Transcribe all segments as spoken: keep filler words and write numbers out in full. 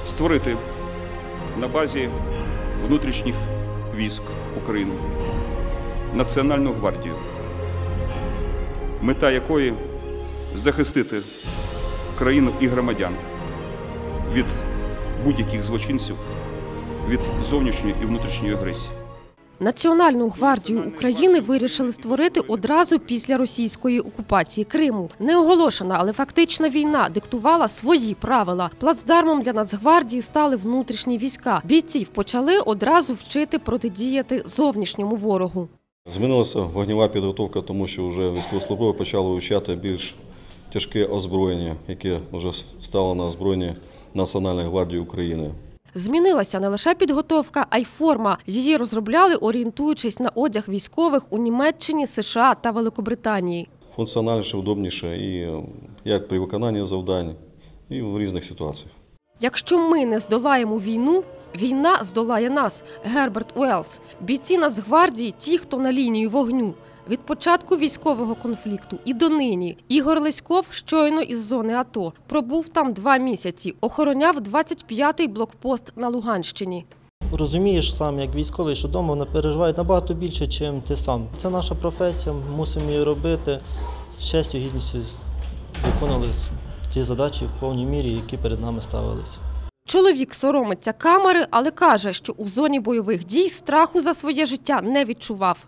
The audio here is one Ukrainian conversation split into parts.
створити на базі внутрішніх військ України Національну гвардію, мета якої – захистити країну і громадян від будь-яких злочинців, від зовнішньої і внутрішньої агресії. Національну гвардію України вирішили створити одразу після російської окупації Криму. Неоголошена, але фактична війна диктувала свої правила. Плацдармом для Нацгвардії стали внутрішні війська. Бійців почали одразу вчити протидіяти зовнішньому ворогу. Змінилася вогнева підготовка, тому що вже військовослужбовці почали вивчати більш тяжке озброєння, яке вже стало на озброєнні Національної гвардії України. Змінилася не лише підготовка, а й форма. Її розробляли, орієнтуючись на одяг військових у Німеччині, США та Великобританії. Функціональніше, удобніше і як при виконанні завдань, і в різних ситуаціях. Якщо ми не здолаємо війну, війна здолає нас – Герберт Уеллс. Бійці Нацгвардії – ті, хто на лінії вогню. Від початку військового конфлікту і донині. Ігор Леськов щойно із зони АТО. Пробув там два місяці. Охороняв двадцять п'ятий блокпост на Луганщині. Розумієш сам, як військовий, що вдома вони переживають набагато більше, ніж ти сам. Це наша професія, мусимо її робити. З честю, гідністю виконали ті задачі в повній мірі, які перед нами ставилися. Чоловік соромиться камери, але каже, що у зоні бойових дій страху за своє життя не відчував.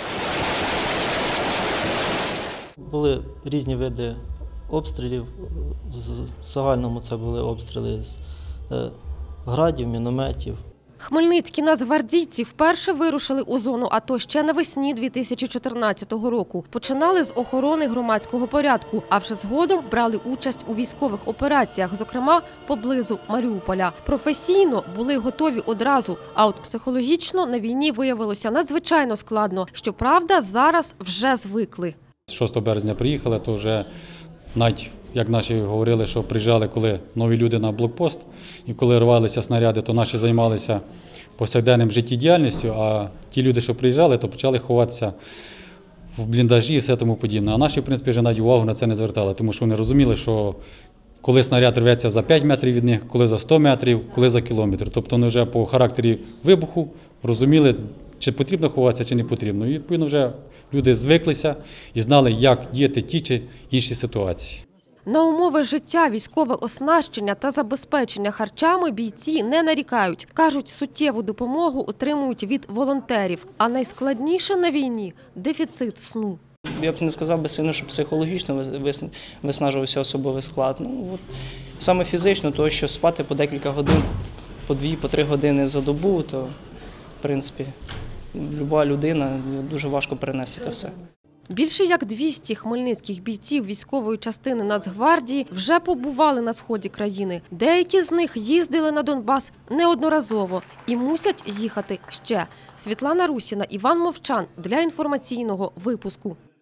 Були різні види обстрілів. В загальному це були обстріли з градів, мінометів. Хмельницькі нацгвардійці вперше вирушили у зону АТО ще навесні дві тисячі чотирнадцятого року. Починали з охорони громадського порядку, а вже згодом брали участь у військових операціях, зокрема поблизу Маріуполя. Професійно були готові одразу, а от психологічно на війні виявилося надзвичайно складно. Щоправда, зараз вже звикли. шостого березня приїхали, то вже навіть, як наші говорили, що приїжджали, коли нові люди на блокпост, і коли рвалися снаряди, то наші займалися повсякденним життєдіяльністю, а ті люди, що приїжджали, то почали ховатися в бліндажі і все тому подібне. А наші, в принципі, вже навіть увагу на це не звертали, тому що вони розуміли, що коли снаряд рветься за п'ять метрів від них, коли за сто метрів, коли за кілометр. Тобто вони вже по характері вибуху розуміли, чи потрібно ховатися, чи не потрібно. І, відповідно, вже люди звиклися і знали, як діяти ті чи інші ситуації. На умови життя, військове оснащення та забезпечення харчами бійці не нарікають. Кажуть, суттєву допомогу отримують від волонтерів. А найскладніше на війні – дефіцит сну. Я б не сказав би сильно, що психологічно виснажувався особовий склад. Ну, от, саме фізично, то що спати по декілька годин, по дві, по три години за добу, то, в принципі, люба людина дуже важко перенести це все. Більше як двісті хмельницьких бійців військової частини Нацгвардії вже побували на сході країни. Деякі з них їздили на Донбас неодноразово і мусять їхати ще. Світлана Русіна, Іван Мовчан для інформаційного випуску.